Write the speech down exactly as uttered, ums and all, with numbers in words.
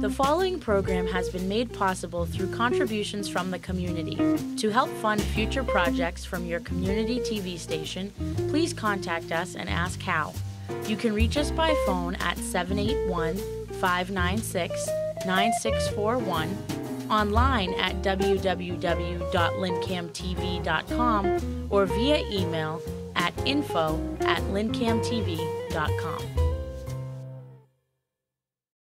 The following program has been made possible through contributions from the community. To help fund future projects from your community T V station, please contact us and ask how. You can reach us by phone at seven eight one, five nine six, nine six four one, online at w w w dot lynn cam t v dot com, or via email at info at lynn cam t v dot com.